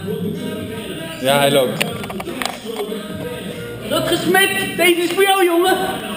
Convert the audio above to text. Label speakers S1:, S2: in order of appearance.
S1: Ja, hij loopt.
S2: Rutger Smit, deze is voor jou, jongen.